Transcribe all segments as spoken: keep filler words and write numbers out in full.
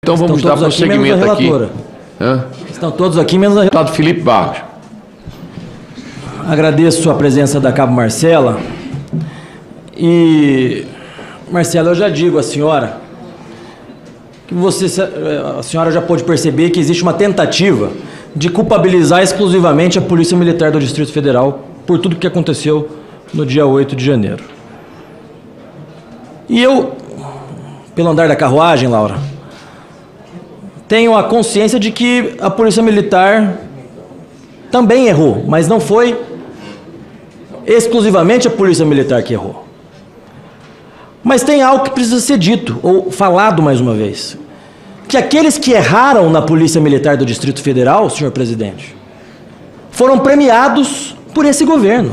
Então vamos dar prosseguimento aqui. Hã? Estão todos aqui, menos a relatora. Deputado Felipe Barros. Agradeço a presença da Cabo Marcela. E, Marcela, eu já digo à senhora que você, a senhora já pôde perceber que existe uma tentativa de culpabilizar exclusivamente a Polícia Militar do Distrito Federal por tudo que aconteceu no dia oito de janeiro. E eu, pelo andar da carruagem, Laura, tenho a consciência de que a Polícia Militar também errou, mas não foi exclusivamente a Polícia Militar que errou. Mas tem algo que precisa ser dito, ou falado mais uma vez. Que aqueles que erraram na Polícia Militar do Distrito Federal, senhor presidente, foram premiados por esse governo.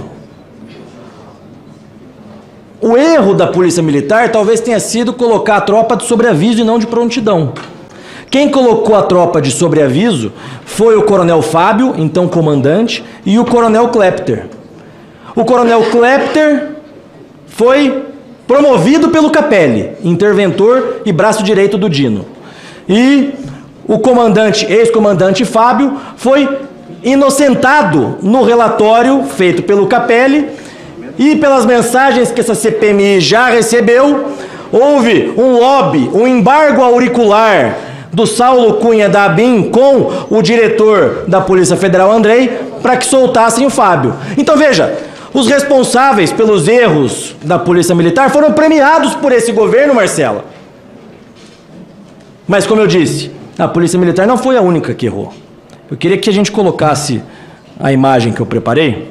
O erro da Polícia Militar talvez tenha sido colocar a tropa de sobreaviso e não de prontidão. Quem colocou a tropa de sobreaviso foi o Coronel Fábio, então comandante, e o Coronel Klepter. O Coronel Klepter foi promovido pelo Capelli, interventor e braço direito do Dino. E o comandante, ex-comandante Fábio, foi inocentado no relatório feito pelo Capelli e pelas mensagens que essa C P M I já recebeu. Houve um lobby, um embargo auricular do Saulo Cunha da ABIN com o diretor da Polícia Federal, Andrei, para que soltassem o Fábio. Então veja, os responsáveis pelos erros da Polícia Militar foram premiados por esse governo, Marcela. Mas, como eu disse, a Polícia Militar não foi a única que errou. Eu queria que a gente colocasse a imagem que eu preparei.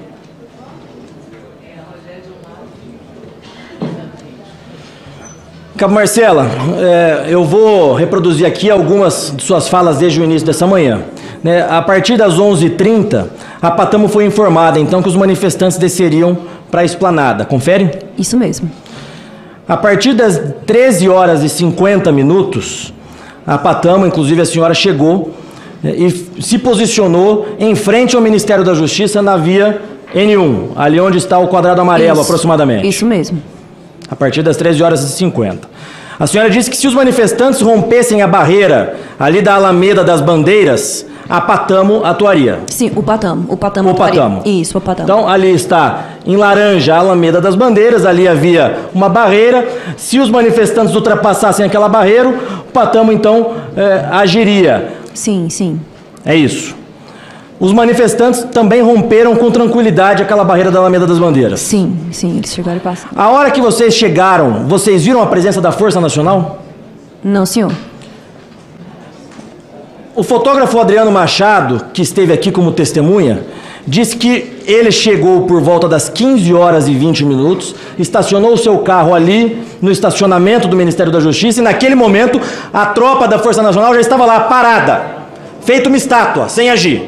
Cabo Marcela, é, eu vou reproduzir aqui algumas de suas falas desde o início dessa manhã. Né, a partir das onze e trinta, a Patamo foi informada, então, que os manifestantes desceriam para a esplanada. Confere? Isso mesmo. A partir das treze horas e cinquenta minutos, a Patamo, inclusive a senhora, chegou, né, e se posicionou em frente ao Ministério da Justiça na via N um, ali onde está o quadrado amarelo, isso, aproximadamente. Isso mesmo. A partir das treze horas e cinquenta. A senhora disse que se os manifestantes rompessem a barreira ali da Alameda das Bandeiras, a Patamo atuaria. Sim, o Patamo. O Patamo o atuaria. Patamo. Isso, o Patamo. Então, ali está, em laranja, a Alameda das Bandeiras, ali havia uma barreira. Se os manifestantes ultrapassassem aquela barreira, o Patamo, então, é, agiria. Sim, sim. É isso. Os manifestantes também romperam com tranquilidade aquela barreira da Alameda das Bandeiras. Sim, sim, eles chegaram e passaram. A hora que vocês chegaram, vocês viram a presença da Força Nacional? Não, senhor. O fotógrafo Adriano Machado, que esteve aqui como testemunha, disse que ele chegou por volta das quinze horas e vinte minutos, estacionou o seu carro ali no estacionamento do Ministério da Justiça e naquele momento a tropa da Força Nacional já estava lá parada, feito uma estátua, sem agir.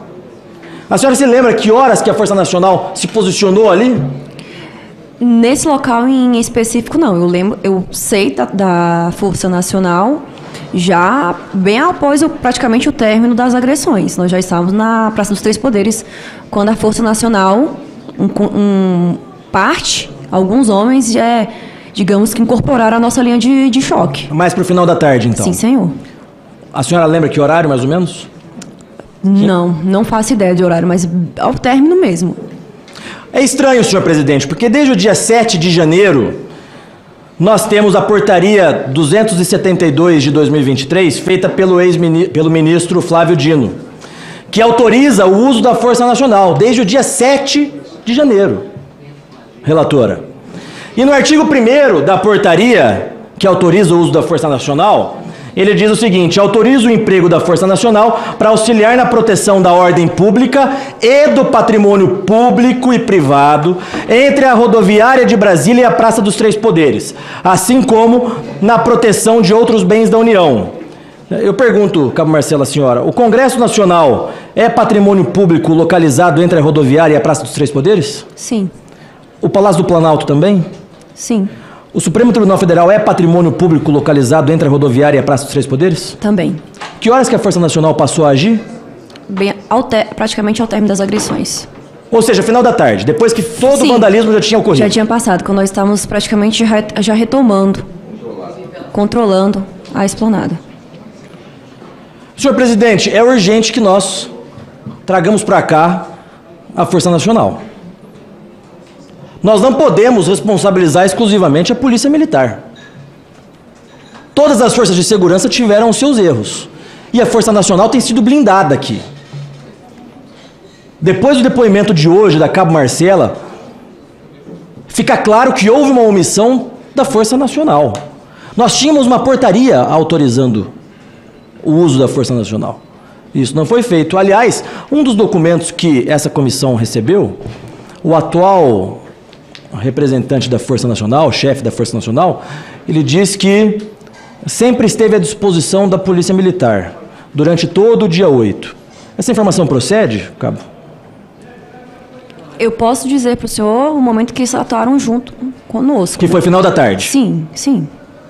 A senhora se lembra que horas que a Força Nacional se posicionou ali? Nesse local em específico, não. Eu lembro, eu sei da, da Força Nacional já bem após o, praticamente o término das agressões. Nós já estávamos na Praça dos Três Poderes, quando a Força Nacional, um, um, parte, alguns homens, já, digamos que incorporaram a nossa linha de, de choque. Mais para o final da tarde, então? Sim, senhor. A senhora lembra que horário, mais ou menos? Não, não faço ideia de horário, mas ao término mesmo. É estranho, senhor presidente, porque desde o dia sete de janeiro, nós temos a portaria duzentos e setenta e dois de dois mil e vinte e três, feita pelo, ex pelo ministro Flávio Dino, que autoriza o uso da Força Nacional, desde o dia sete de janeiro, relatora. E no artigo primeiro da portaria, que autoriza o uso da Força Nacional, ele diz o seguinte: autoriza o emprego da Força Nacional para auxiliar na proteção da ordem pública e do patrimônio público e privado entre a rodoviária de Brasília e a Praça dos Três Poderes, assim como na proteção de outros bens da União. Eu pergunto, Cabo Marcela, a senhora, o Congresso Nacional é patrimônio público localizado entre a rodoviária e a Praça dos Três Poderes? Sim. O Palácio do Planalto também? Sim. O Supremo Tribunal Federal é patrimônio público localizado entre a rodoviária e a Praça dos Três Poderes? Também. Que horas que a Força Nacional passou a agir? Bem, ao te, praticamente ao término das agressões. Ou seja, final da tarde, depois que todo Sim, o vandalismo já tinha ocorrido? Já tinha passado, quando nós estávamos praticamente já retomando, controlando a esplanada. Senhor presidente, é urgente que nós tragamos para cá a Força Nacional. Nós não podemos responsabilizar exclusivamente a Polícia Militar. Todas as forças de segurança tiveram os seus erros. E a Força Nacional tem sido blindada aqui. Depois do depoimento de hoje da Cabo Marcela, fica claro que houve uma omissão da Força Nacional. Nós tínhamos uma portaria autorizando o uso da Força Nacional. Isso não foi feito. Aliás, um dos documentos que essa comissão recebeu, o atual representante da Força Nacional, chefe da Força Nacional, ele diz que sempre esteve à disposição da Polícia Militar durante todo o dia oito. Essa informação procede, Cabo? Eu posso dizer para o senhor o momento que eles atuaram junto conosco. Que foi final da tarde? Sim, sim.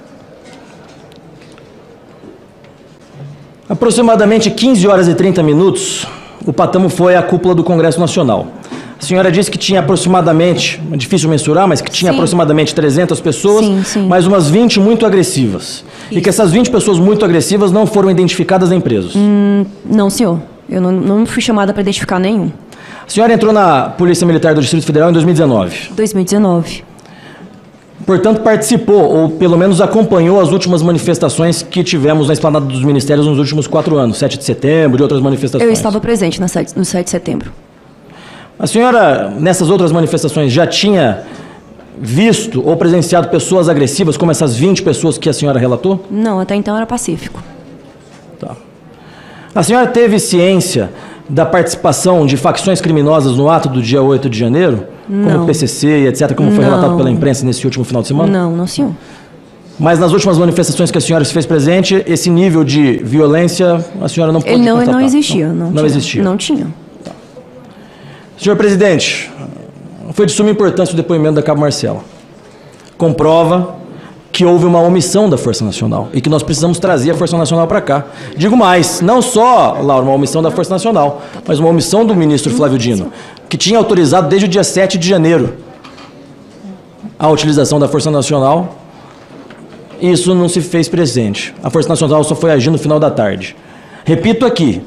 Aproximadamente quinze horas e trinta minutos, o Patamo foi à cúpula do Congresso Nacional. A senhora disse que tinha aproximadamente, é difícil mensurar, mas que tinha sim. aproximadamente trezentas pessoas, sim, sim. mais umas vinte muito agressivas. Isso. E que essas vinte pessoas muito agressivas não foram identificadas nem presos. Hum, não, senhor. Eu não, não fui chamada para identificar nenhum. A senhora entrou na Polícia Militar do Distrito Federal em dois mil e dezenove. dois mil e dezenove. Portanto, participou, ou pelo menos acompanhou as últimas manifestações que tivemos na Esplanada dos Ministérios nos últimos quatro anos, sete de setembro e outras manifestações. Eu estava presente no sete de setembro. A senhora, nessas outras manifestações, já tinha visto ou presenciado pessoas agressivas, como essas vinte pessoas que a senhora relatou? Não, até então era pacífico. Tá. A senhora teve ciência da participação de facções criminosas no ato do dia oito de janeiro? Não. Como o P C C e etcétera, como foi não. relatado pela imprensa nesse último final de semana? Não, não, senhor. Mas nas últimas manifestações que a senhora se fez presente, esse nível de violência, a senhora não pode ele não, constatar? Não existia. Não, não, tinha, não existia? Não tinha. Tá. Senhor presidente, foi de suma importância o depoimento da Cabo Marcela. Comprova que houve uma omissão da Força Nacional e que nós precisamos trazer a Força Nacional para cá. Digo mais, não só, Laura, uma omissão da Força Nacional, mas uma omissão do ministro Flávio Dino, que tinha autorizado desde o dia sete de janeiro a utilização da Força Nacional. Isso não se fez presente. A Força Nacional só foi agir no final da tarde. Repito aqui,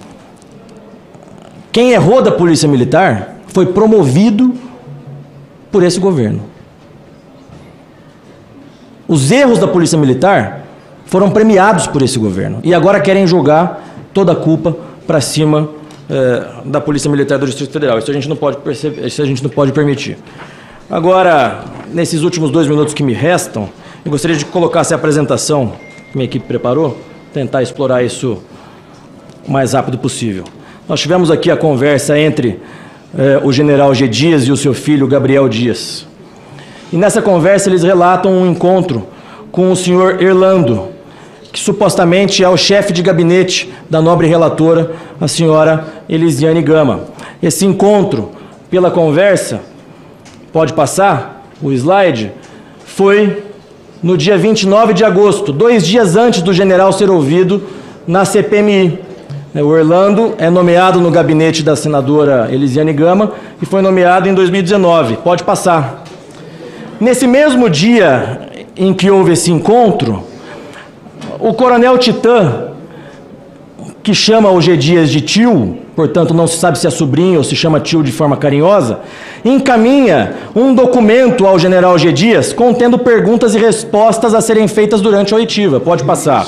quem errou da Polícia Militar foi promovido por esse governo. Os erros da Polícia Militar foram premiados por esse governo. E agora querem jogar toda a culpa para cima eh, da Polícia Militar do Distrito Federal. Isso a gente não pode perceber, isso a gente não pode permitir. Agora, nesses últimos dois minutos que me restam, eu gostaria de colocar essa apresentação que minha equipe preparou, tentar explorar isso o mais rápido possível. Nós tivemos aqui a conversa entre eh, o general G. Dias e o seu filho Gabriel Dias. E nessa conversa eles relatam um encontro com o senhor Erlando, que supostamente é o chefe de gabinete da nobre relatora, a senhora Elisiane Gama. Esse encontro, pela conversa, pode passar o slide, foi no dia vinte e nove de agosto, dois dias antes do general ser ouvido na C P M I. O Erlando é nomeado no gabinete da senadora Elisiane Gama e foi nomeado em dois mil e dezenove. Pode passar. Nesse mesmo dia em que houve esse encontro, o coronel Titã, que chama o G. Dias de tio, portanto não se sabe se é sobrinho ou se chama tio de forma carinhosa, encaminha um documento ao general G. Dias contendo perguntas e respostas a serem feitas durante a oitiva. Pode passar.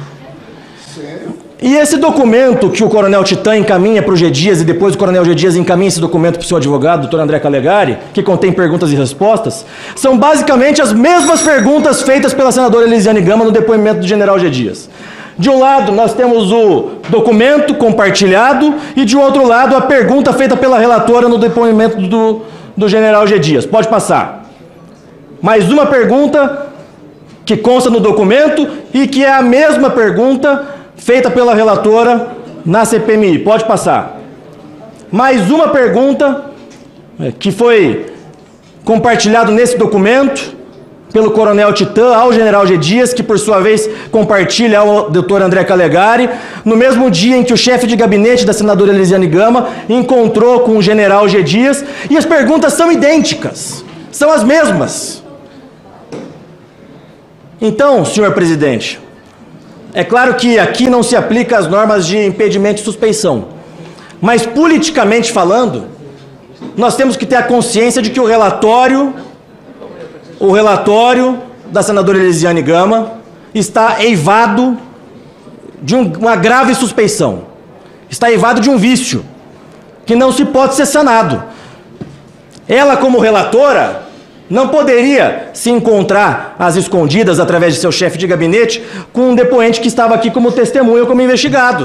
E esse documento que o coronel Titã encaminha para o G. Dias e depois o coronel G. Dias encaminha esse documento para o seu advogado, doutor André Calegari, que contém perguntas e respostas, são basicamente as mesmas perguntas feitas pela senadora Elisiane Gama no depoimento do general G. Dias. De um lado, nós temos o documento compartilhado e, de outro lado, a pergunta feita pela relatora no depoimento do, do general G. Dias. Pode passar. Mais uma pergunta que consta no documento e que é a mesma pergunta feita pela relatora na C P M I. Pode passar. Mais uma pergunta que foi compartilhado nesse documento pelo coronel Titã ao general G. Dias, que por sua vez compartilha ao doutor André Calegari, no mesmo dia em que o chefe de gabinete da senadora Elisiane Gama encontrou com o general G. Dias, e as perguntas são idênticas, são as mesmas. Então, senhor presidente, É claro que aqui não se aplica as normas de impedimento e suspeição, mas politicamente falando, nós temos que ter a consciência de que o relatório, o relatório da senadora Elisiane Gama está eivado de um, uma grave suspeição, está eivado de um vício que não se pode ser sanado. Ela, como relatora, não poderia se encontrar às escondidas, através de seu chefe de gabinete, com um depoente que estava aqui como testemunha ou como investigado.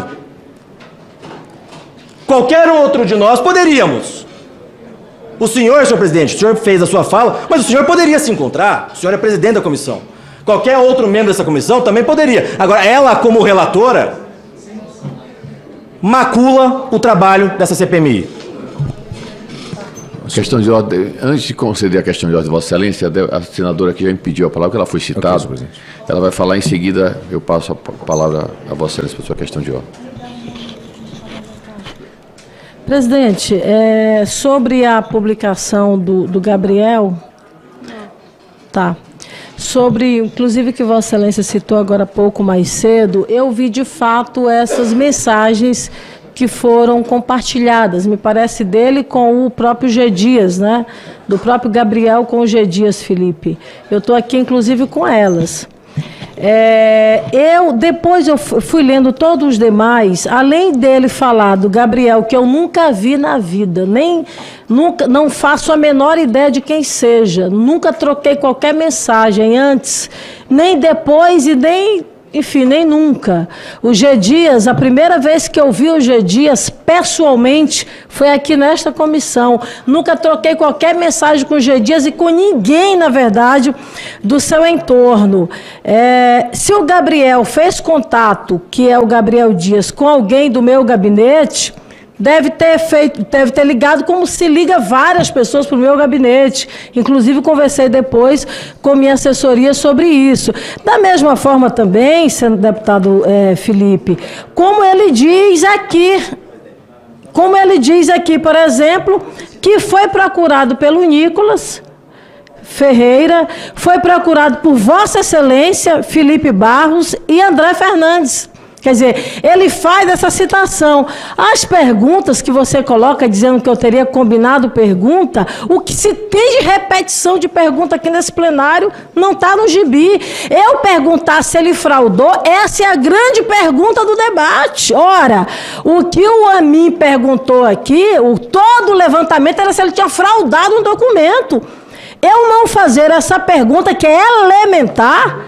Qualquer outro de nós poderíamos. O senhor, senhor presidente, o senhor fez a sua fala, mas o senhor poderia se encontrar. O senhor é presidente da comissão. Qualquer outro membro dessa comissão também poderia. Agora, ela, como relatora, macula o trabalho dessa C P M I. Questão de ordem. Antes de conceder a questão de ordem de Vossa Excelência, a senadora aqui já me pediu a palavra, porque ela foi citada. Okay, ela vai falar em seguida, eu passo a palavra a Vossa Excelência para a sua questão de ordem. Presidente, é, sobre a publicação do, do Gabriel, tá. Sobre, inclusive, que Vossa Excelência citou agora há pouco mais cedo, eu vi de fato essas mensagens que foram compartilhadas, me parece, dele com o próprio G. Dias, né? Do próprio Gabriel com o G. Dias, Felipe. Eu estou aqui, inclusive, com elas. É, eu, depois eu fui lendo todos os demais, além dele falar do Gabriel, que eu nunca vi na vida, nem, nunca, não faço a menor ideia de quem seja, nunca troquei qualquer mensagem antes, nem depois e nem... Enfim, nem nunca. O G. Dias, a primeira vez que eu vi o G. Dias pessoalmente foi aqui nesta comissão. Nunca troquei qualquer mensagem com o G. Dias e com ninguém, na verdade, do seu entorno. É, se o Gabriel fez contato, que é o Gabriel Dias, com alguém do meu gabinete, deve ter feito, deve ter ligado como se liga várias pessoas para o meu gabinete. Inclusive, conversei depois com minha assessoria sobre isso. Da mesma forma também, senhor deputado é, Felipe, como ele diz aqui, como ele diz aqui, por exemplo, que foi procurado pelo Nicolas Ferreira, foi procurado por Vossa Excelência, Felipe Barros e André Fernandes. Quer dizer, ele faz essa citação. As perguntas que você coloca dizendo que eu teria combinado pergunta, o que se tem de repetição de pergunta aqui nesse plenário não está no gibi. Eu perguntar se ele fraudou, essa é a grande pergunta do debate. Ora, o que o Amin perguntou aqui, o, todo o levantamento era se ele tinha fraudado um documento. Eu não fazer essa pergunta, que é elementar,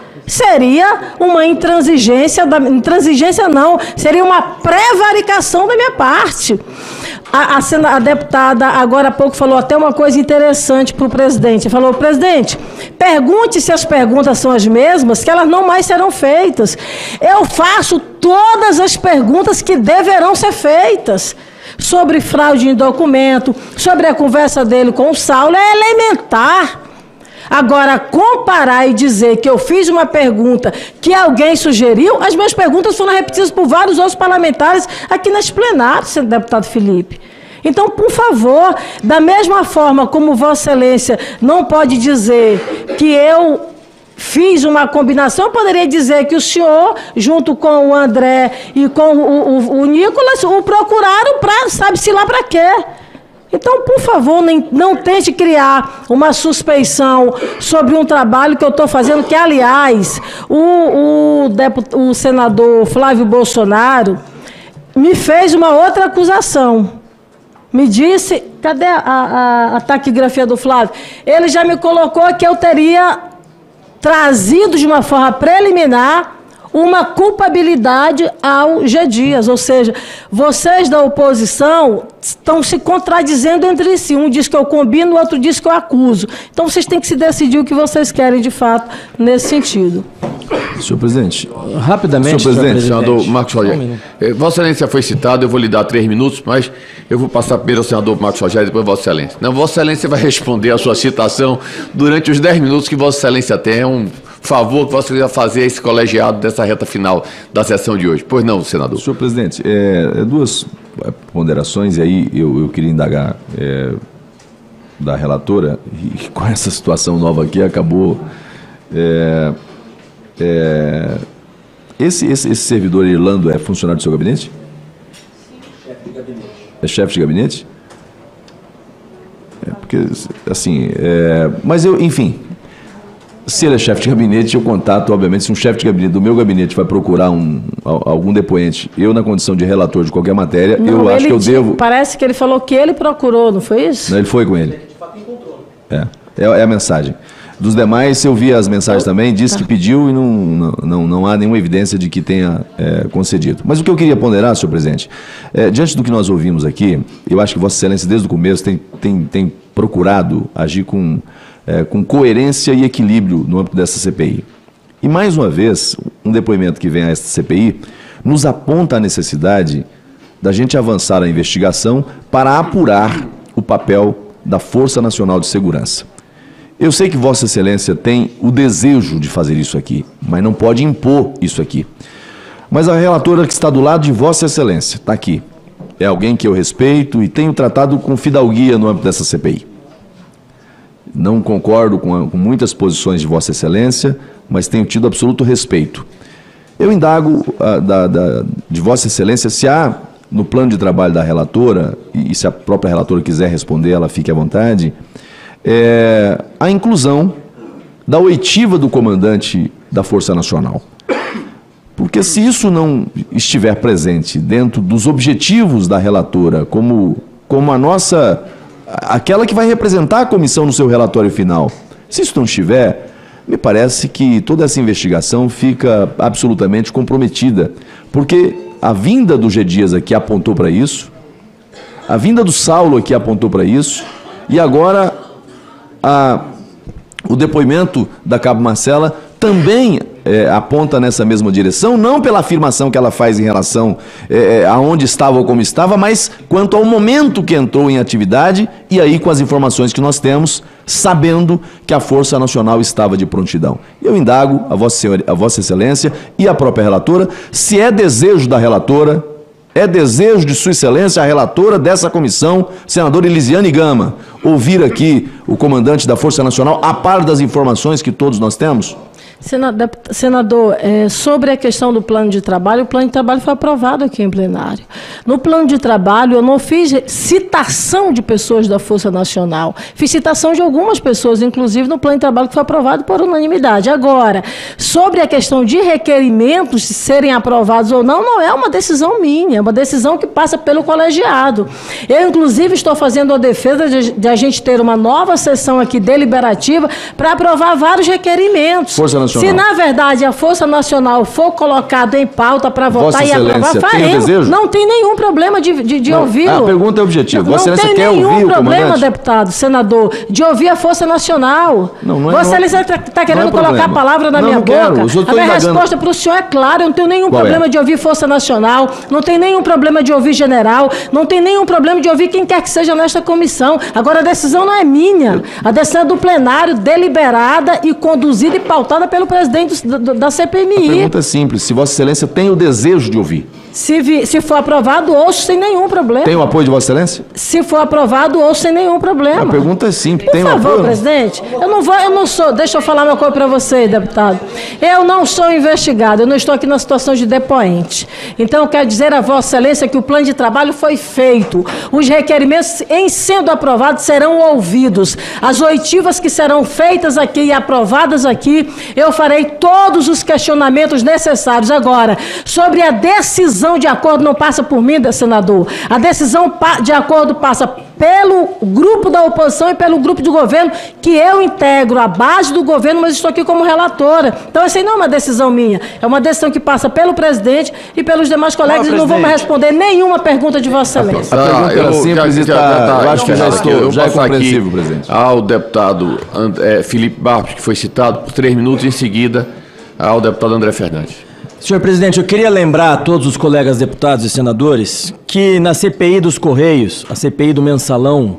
seria uma intransigência, da, intransigência não, seria uma prevaricação da minha parte. A, a, a deputada agora há pouco falou até uma coisa interessante para o presidente. Falou, presidente, pergunte se as perguntas são as mesmas, que elas não mais serão feitas. Eu faço todas as perguntas que deverão ser feitas. Sobre fraude em documento, sobre a conversa dele com o Saulo, é elementar. Agora, comparar e dizer que eu fiz uma pergunta que alguém sugeriu, as minhas perguntas foram repetidas por vários outros parlamentares aqui neste plenário, senhor deputado Felipe. Então, por favor, da mesma forma como Vossa Excelência não pode dizer que eu fiz uma combinação, eu poderia dizer que o senhor, junto com o André e com o, o, o Nicolas, o procuraram para, sabe-se lá para quê. Então, por favor, nem, não tente criar uma suspeição sobre um trabalho que eu estou fazendo, que, aliás, o, o, deput, o senador Flávio Bolsonaro me fez uma outra acusação. Me disse, cadê a, a, a taquigrafia do Flávio? Ele já me colocou que eu teria trazido de uma forma preliminar uma culpabilidade ao G. Dias, ou seja, vocês da oposição estão se contradizendo entre si. Um diz que eu combino, o outro diz que eu acuso. Então vocês têm que se decidir o que vocês querem de fato nesse sentido. Senhor presidente, rapidamente, senhor presidente, senador Marcos Rogério. Um Vossa Excelência foi citado, eu vou lhe dar três minutos, mas eu vou passar primeiro ao senador Marcos Rogério e depois Vossa Excelência. Não, Vossa Excelência vai responder a sua citação durante os dez minutos que Vossa Excelência tem. É um favor que Vossa Excelência vai fazer a esse colegiado dessa reta final da sessão de hoje. Pois não, senador. Senhor presidente, é, duas ponderações, e aí eu, eu queria indagar é, da relatora, e com essa situação nova aqui acabou... É, É, esse, esse, esse servidor Irlando é funcionário do seu gabinete? Chefe de gabinete. É chefe de gabinete? É, porque, assim, é, mas eu, enfim, se ele é chefe de gabinete, eu contato, obviamente, se um chefe de gabinete do meu gabinete vai procurar um, algum depoente, eu na condição de relator de qualquer matéria, não, eu acho que eu tinha, devo... Parece que ele falou que ele procurou, não foi isso? Não, ele foi com ele. Ele de fato encontrou. É, é, é a mensagem. Dos demais, eu vi as mensagens também, disse que pediu e não, não, não, não há nenhuma evidência de que tenha é, concedido. Mas o que eu queria ponderar, senhor presidente, é, diante do que nós ouvimos aqui, eu acho que Vossa Excelência, desde o começo, tem, tem, tem procurado agir com, é, com coerência e equilíbrio no âmbito dessa C P I. E, mais uma vez, um depoimento que vem a esta C P I nos aponta a necessidade da gente avançar a investigação para apurar o papel da Força Nacional de Segurança. Eu sei que Vossa Excelência tem o desejo de fazer isso aqui, mas não pode impor isso aqui. Mas a relatora que está do lado de Vossa Excelência, está aqui, é alguém que eu respeito e tenho tratado com fidalguia no âmbito dessa C P I. Não concordo com, a, com muitas posições de Vossa Excelência, mas tenho tido absoluto respeito. Eu indago a, da, da, de Vossa Excelência se há, no plano de trabalho da relatora, e se a própria relatora quiser responder, ela fique à vontade, É, a inclusão da oitiva do comandante da Força Nacional. Porque se isso não estiver presente dentro dos objetivos da relatora, como, como a nossa, aquela que vai representar a comissão no seu relatório final, se isso não estiver, me parece que toda essa investigação fica absolutamente comprometida. Porque a vinda do G. Dias aqui apontou para isso, a vinda do Saulo aqui apontou para isso, e agora... A, o depoimento da Cabo Marcela também é, aponta nessa mesma direção, não pela afirmação que ela faz em relação é, aonde estava ou como estava, mas quanto ao momento que entrou em atividade e aí com as informações que nós temos, sabendo que a Força Nacional estava de prontidão. Eu indago a Vossa Senhora, a Vossa Excelência e a própria relatora, se é desejo da relatora, é desejo de Sua Excelência, a relatora dessa comissão, senadora Elisiane Gama, ouvir aqui o comandante da Força Nacional, a par das informações que todos nós temos? Senador, é, sobre a questão do plano de trabalho, o plano de trabalho foi aprovado aqui em plenário. No plano de trabalho, eu não fiz citação de pessoas da Força Nacional, fiz citação de algumas pessoas, inclusive no plano de trabalho que foi aprovado por unanimidade. Agora, sobre a questão de requerimentos se serem aprovados ou não, não é uma decisão minha, é uma decisão que passa pelo colegiado. Eu, inclusive, estou fazendo a defesa de, de a gente ter uma nova sessão aqui deliberativa para aprovar vários requerimentos. Força Nacional. Se, na verdade, a Força Nacional for colocada em pauta para votar e aprovar, faremos. Tem não tem nenhum problema de, de, de ouvi-lo. A pergunta é objetiva. Não, Vossa Excelência quer ouvir o comandante? Não tem nenhum problema, deputado, senador, de ouvir a Força Nacional. Não, não é, Vossa Excelência está tá querendo é colocar a palavra na não, minha não boca. Quero. A minha resposta para o senhor é clara. Eu não tenho nenhum Qual problema é? de ouvir Força Nacional, não tem nenhum problema de ouvir general, não tem nenhum problema de ouvir quem quer que seja nesta comissão. Agora, a decisão não é minha. A decisão é do plenário, deliberada e conduzida e pautada pelo presidente do da C P M I. A pergunta é simples, se Vossa Excelência tem o desejo de ouvir. Se, vi, se for aprovado, ouço sem nenhum problema. Tem o apoio de Vossa Excelência? Se for aprovado, ouço sem nenhum problema. A pergunta é simples, Por tem favor, o apoio? presidente, eu não vou, eu não sou, deixa eu falar uma coisa para você, deputado. Eu não sou investigado, eu não estou aqui na situação de depoente. Então, eu quero dizer a Vossa Excelência que o plano de trabalho foi feito. Os requerimentos, em sendo aprovados, serão ouvidos. As oitivas que serão feitas aqui e aprovadas aqui, eu farei todos os questionamentos necessários. Agora, sobre a decisão de acordo não passa por mim, senador. A decisão de acordo passa pelo grupo da oposição e pelo grupo do governo, que eu integro a base do governo, mas estou aqui como relatora. Então, essa aí não é uma decisão minha. É uma decisão que passa pelo presidente e pelos demais colegas. E não vou mais responder nenhuma pergunta de Vossa Excelência. A pergunta era simples e está... Eu acho que já estou, já é compreensível, presidente. Ao deputado é, Felipe Barros, que foi citado por três minutos, em seguida ao deputado André Fernandes. Senhor presidente, eu queria lembrar a todos os colegas deputados e senadores que na C P I dos Correios, a C P I do Mensalão,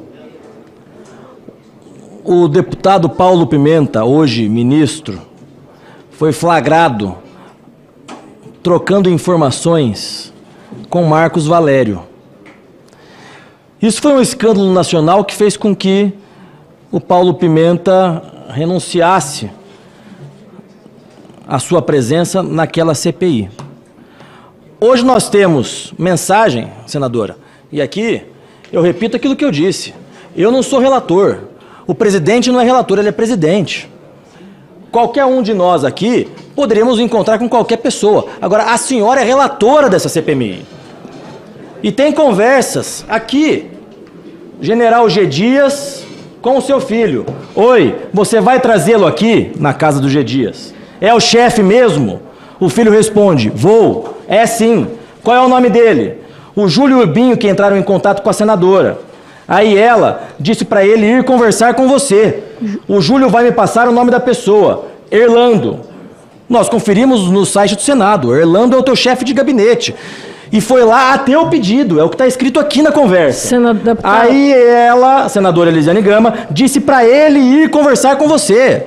o deputado Paulo Pimenta, hoje ministro, foi flagrado trocando informações com Marcos Valério. Isso foi um escândalo nacional que fez com que o Paulo Pimenta renunciasse a sua presença naquela C P I. Hoje nós temos mensagem, senadora, e aqui eu repito aquilo que eu disse. Eu não sou relator. O presidente não é relator, ele é presidente. Qualquer um de nós aqui poderíamos encontrar com qualquer pessoa. Agora, a senhora é relatora dessa C P M I. E tem conversas aqui. General G. Dias com o seu filho. Oi, você vai trazê-lo aqui na casa do G. Dias? É o chefe mesmo? O filho responde, vou. É sim. Qual é o nome dele? O Júlio Urbinho, que entraram em contato com a senadora. Aí ela disse para ele ir conversar com você. O Júlio vai me passar o nome da pessoa. Erlando. Nós conferimos no site do Senado. Erlando é o teu chefe de gabinete. E foi lá a teu pedido. É o que está escrito aqui na conversa. Senador... Aí ela, a senadora Elisiane Gama, disse para ele ir conversar com você.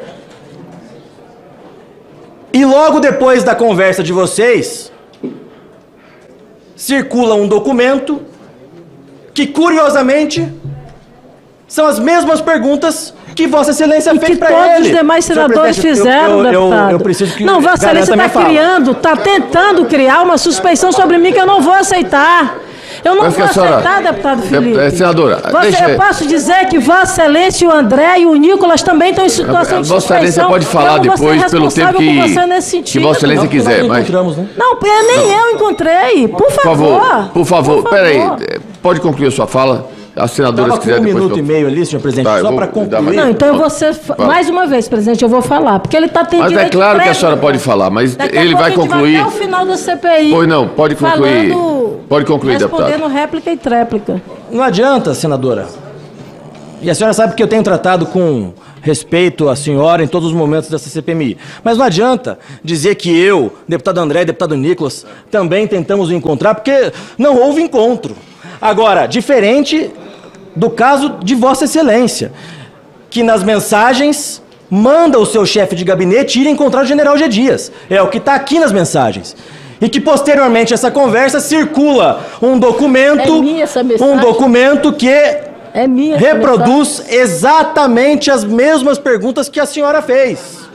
E logo depois da conversa de vocês, circula um documento que, curiosamente, são as mesmas perguntas que Vossa Excelência e fez para ele. Que todos os demais senadores fizeram, eu, eu, deputado. Eu, eu preciso que não, Vossa Excelência está criando, está tentando criar uma suspeição sobre mim que eu não vou aceitar. Eu não Mas vou senhora, aceitar, deputado Felipe. É, senadora, Você, deixa... Eu posso dizer que Vossa Excelência, o André e o Nicolas também estão em situação de Vossa Excelência pode falar depois, pelo tempo que, que Vossa Excelência não, quiser. Mas... Né? Não, nem não. eu encontrei. Por favor. Por favor, por favor. Peraí, pode concluir a sua fala? As senadoras quiserem um depois... minuto eu... e meio ali, senhor presidente, tá, só para concluir. Não, então você... Mais uma vez, presidente, eu vou falar, porque ele está tentando... Mas é claro que a senhora pode falar, mas Daqui ele vai concluir... Vai até o final da C P I. Pois não, pode concluir. Falando, pode concluir, deputado. Respondendo réplica e tréplica. Não adianta, senadora. E a senhora sabe que eu tenho tratado com respeito à senhora em todos os momentos dessa C P M I. Mas não adianta dizer que eu, deputado André e deputado Nicolas, também tentamos o encontrar, porque não houve encontro. Agora, diferente do caso de Vossa Excelência, que nas mensagens manda o seu chefe de gabinete ir encontrar o general G. Dias. É o que está aqui nas mensagens. E que posteriormente essa conversa circula um documento, é minha essa mensagem. um documento que é minha reproduz mensagem. Exatamente as mesmas perguntas que a senhora fez.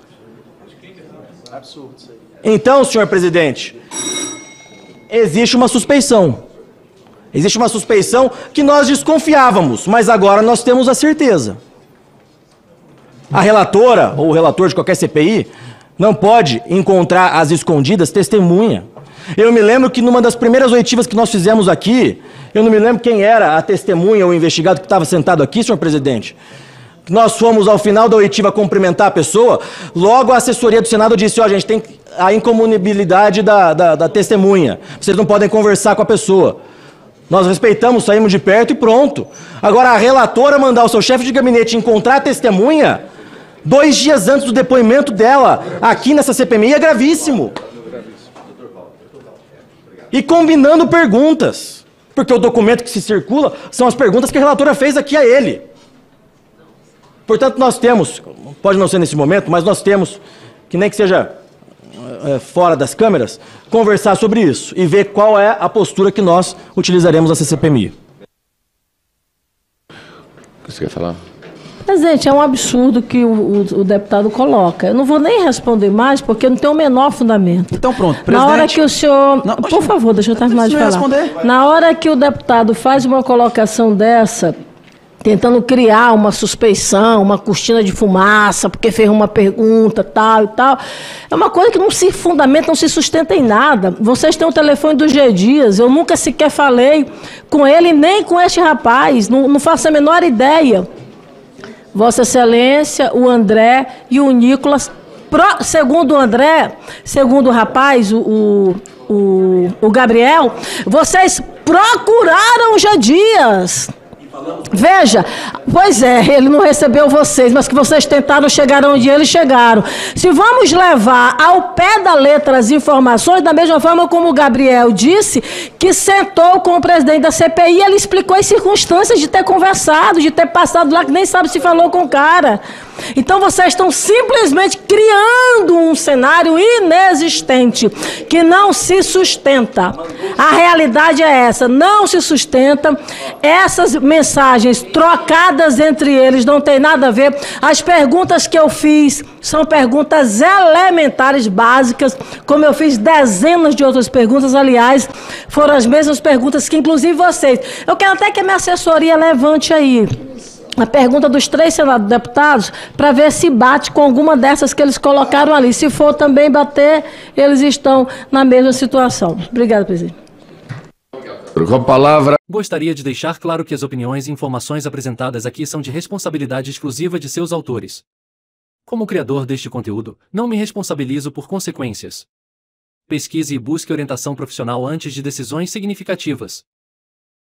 Então, senhor presidente, existe uma suspeição. Existe uma suspeição que nós desconfiávamos, mas agora nós temos a certeza. A relatora, ou o relator de qualquer C P I, não pode encontrar às escondidas testemunha. Eu me lembro que numa das primeiras oitivas que nós fizemos aqui, eu não me lembro quem era a testemunha ou o investigado que estava sentado aqui, senhor presidente. Nós fomos ao final da oitiva cumprimentar a pessoa, logo a assessoria do Senado disse, ó, oh, gente, tem a incomunicabilidade da, da, da testemunha. Vocês não podem conversar com a pessoa. Nós respeitamos, saímos de perto e pronto. Agora, a relatora mandar o seu chefe de gabinete encontrar a testemunha dois dias antes do depoimento dela aqui nessa C P M I é gravíssimo. E combinando perguntas. Porque o documento que se circula são as perguntas que a relatora fez aqui a ele. Portanto, nós temos, pode não ser nesse momento, mas nós temos, que nem que seja... É, fora das câmeras, conversar sobre isso e ver qual é a postura que nós utilizaremos nessa C P M I. O que você quer falar? Presidente, é um absurdo que o, o, o deputado coloca. Eu não vou nem responder mais, porque não tem o menor fundamento. Então pronto, presidente. Na hora que o senhor... Não, por favor, deixa eu terminar de falar. Responder. Na hora que o deputado faz uma colocação dessa... tentando criar uma suspeição, uma cortina de fumaça, porque fez uma pergunta, tal e tal. É uma coisa que não se fundamenta, não se sustenta em nada. Vocês têm o telefone do G. Dias, eu nunca sequer falei com ele, nem com este rapaz, não, não faço a menor ideia. Vossa Excelência, o André e o Nicolas, pro, segundo o André, segundo o rapaz, o, o, o Gabriel, vocês procuraram o G. Dias. Veja, pois é, ele não recebeu vocês, mas que vocês tentaram chegar onde eles chegaram. Se vamos levar ao pé da letra as informações, da mesma forma como o Gabriel disse, que sentou com o presidente da C P I, ele explicou as circunstâncias de ter conversado, de ter passado lá, que nem sabe se falou com o cara. Então vocês estão simplesmente criando um cenário inexistente, que não se sustenta. A realidade é essa, não se sustenta. Essas mensagens trocadas piadas entre eles, não tem nada a ver. As perguntas que eu fiz são perguntas elementares, básicas, como eu fiz dezenas de outras perguntas, aliás, foram as mesmas perguntas que inclusive vocês. Eu quero até que a minha assessoria levante aí a pergunta dos três senadores deputados para ver se bate com alguma dessas que eles colocaram ali. Se for também bater, eles estão na mesma situação. Obrigada, presidente. Com a palavra. Gostaria de deixar claro que as opiniões e informações apresentadas aqui são de responsabilidade exclusiva de seus autores. Como criador deste conteúdo, não me responsabilizo por consequências. Pesquise e busque orientação profissional antes de decisões significativas.